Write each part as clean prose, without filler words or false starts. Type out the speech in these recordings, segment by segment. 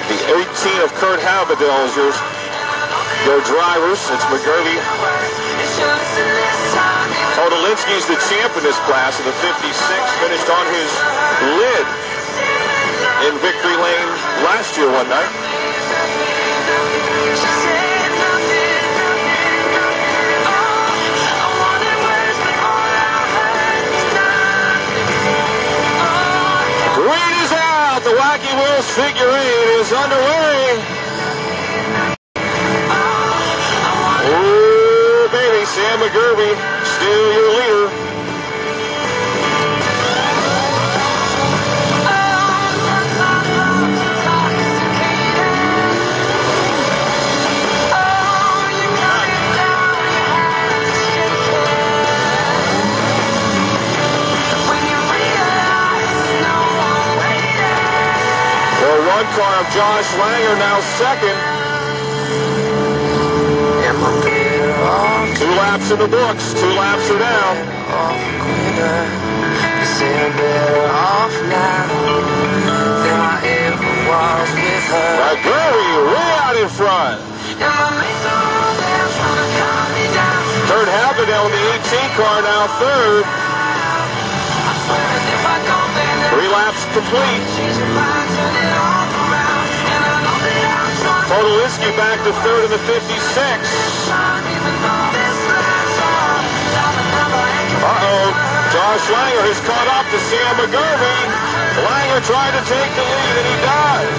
The 18 of Kurt Halbedl is your drivers. It's McGurvey. Podolinsky's the champ in this class of the 56. Finished on his lid in victory lane last year one night. Green is out. The Wacky Wheels figure 8 is underway. Oh, baby, Sam McGurvey, still your leader. One car of Josh Langer now second. 2 laps in the books. 2 laps are down. McGurvey way out in front. Kurt Halbedl in the 18 car now third. 3 laps complete. Podolinsky back to third in the 56. Uh-oh. Josh Langer has caught up to Sam McGurvey. Langer tried to take the lead, and he does.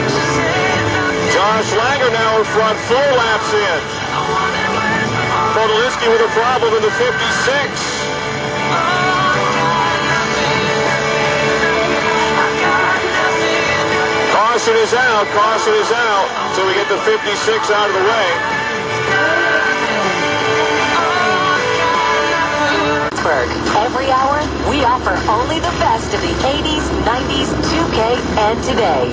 Josh Langer now in front, 4 laps in. Podolinsky with a problem in the 56. Caution is out, so we get the 56 out of the way. Pittsburgh. Every hour, we offer only the best of the 80s, 90s, 2K, and today.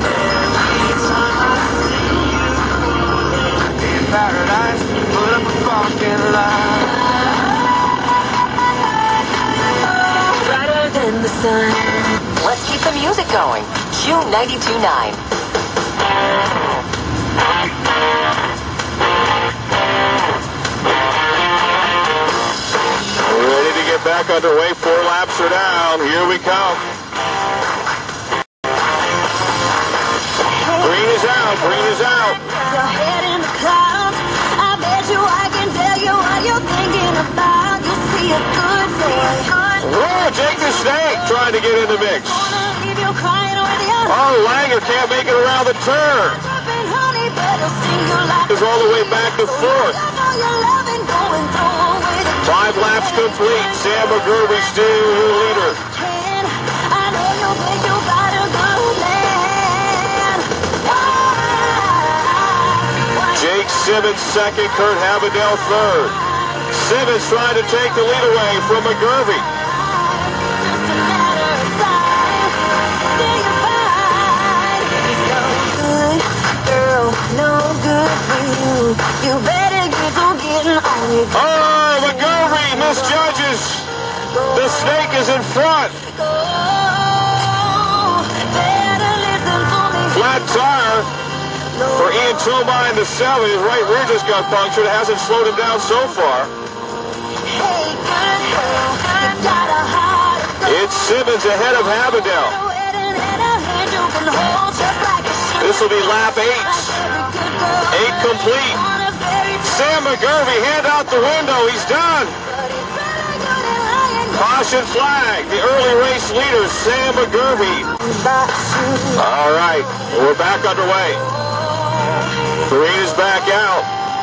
Brighter than the sun. Let's keep the music going. June 92.9. Ready to get back underway. 4 laps are down. Here we come. Green is out. Green is out. Your head in the clouds. I bet you I can tell you what you're thinking about. You'll see a good day. Whoa, Jake the Snake trying to get in the mix. Oh, Langer can't make it around the turn. Is all the way back to fourth. 5 laps complete. Sam McGurvey still your leader. Jake Simmons second, Kurt Halbedl third. Simmons trying to take the lead away from McGurvey. You better get on getting on your Oh, McGurvey misjudges. The Snake is in front. Flat tire for Ian Tomine in the 7. His right rear just got punctured. It hasn't slowed him down so far. It's Simmons ahead of Halbedl. This will be lap 8. 8 complete. Sam McGurvey, hand out the window. He's done. Caution flag. The early race leader, Sam McGurvey. All right, we're back underway. Green is back out.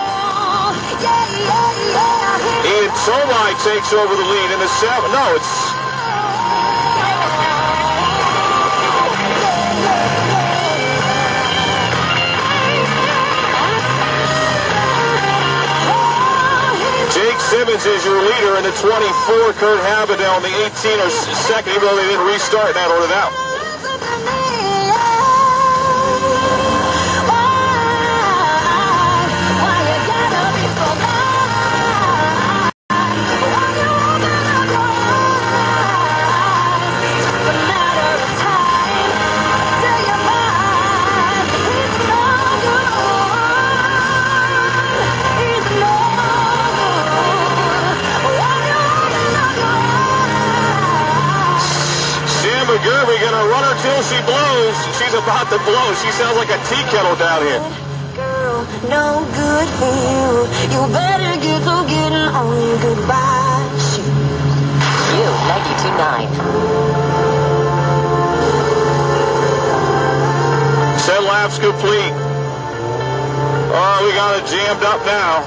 Ian Tomine takes over the lead in the 7. No, it's... Simmons is your leader in the 24. Kurt Halbedl in the 18 or second, even though they didn't restart in that order now. until she blows. She's about to blow. She sounds like a tea kettle down here. Girl, no good for you. You better get to getting on your goodbye shoes. You, 92.9. 10 laps complete. Oh, we got it jammed up now.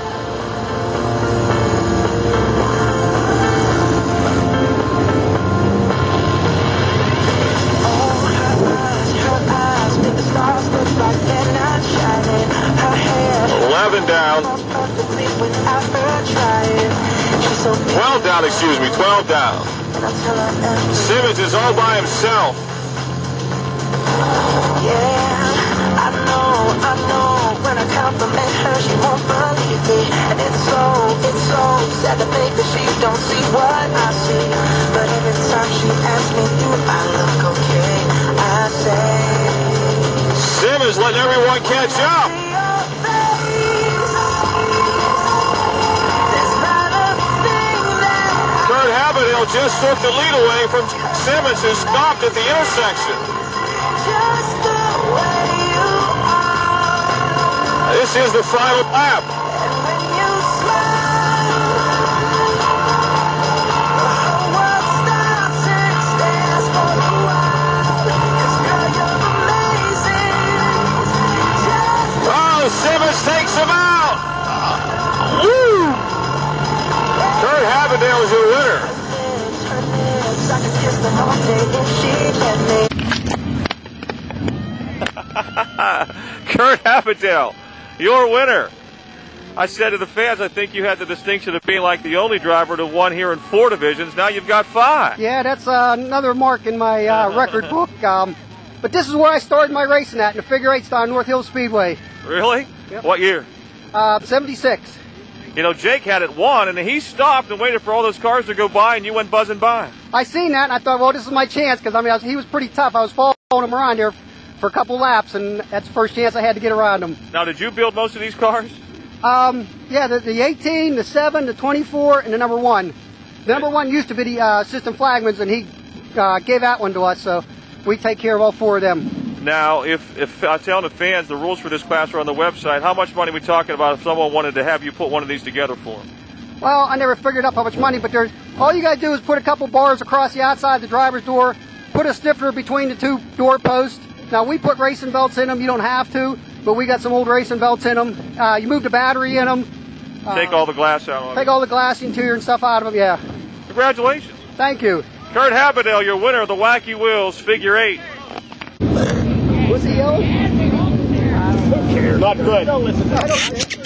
Her eyes make the stars look like they're not shining. Her hair 11 down. falls perfectly without her trying. She's so 12 down, excuse me, 12 down. and I tell her every Simmons is all by himself. yeah. I know. When I compliment her, she won't believe me. And it's so sad to think that she don't see what I see. But every time she asks me, do I look okay? I say, Simmons letting everyone catch up. your face. There's not a thing that Kurt Halbedl just took the lead away from Simmons, who stopped at the intersection. just the way you are. This is the final lap. And when you smile, the whole world stops and stares for a while. 'Cause girl, you're amazing. Just Oh, Simmons takes him out. Woo! Kurt Halbedl is your winner. her lips, I could kiss them all day if she'd let me. Kurt Halbedl, your winner. I said to the fans, I think you had the distinction of being like the only driver to won here in 4 divisions. Now you've got 5. Yeah, that's another mark in my record book. But this is where I started my racing at, in the figure eight style North Hill Speedway. Really? Yep. What year? 76. You know, Jake had it won, and he stopped and waited for all those cars to go by, and you went buzzing by. I seen that, and I thought, well, this is my chance, because he was pretty tough. I was following him around here for a couple laps, and that's the first chance I had to get around him. Now, did you build most of these cars? Yeah, the 18, the 7, the 24, and the number 1. The number 1 used to be the assistant flagman's, and he gave that one to us, so we take care of all 4 of them. Now, if I'm telling the fans the rules for this class are on the website, how much money are we talking about if someone wanted to have you put one of these together for them? Well, I never figured up how much money, but all you got to do is put a couple bars across the outside of the driver's door, put a stiffener between the 2 door posts. Now, we put racing belts in them. You don't have to, but we got some old racing belts in them. You move the battery in them. Take all the glass out on Take it. all the glass interior and stuff out of them, yeah. Congratulations. Thank you. Kurt Halbedl, your winner of the Wacky Wheels figure 8. What's he yelling? Not good. I don't care.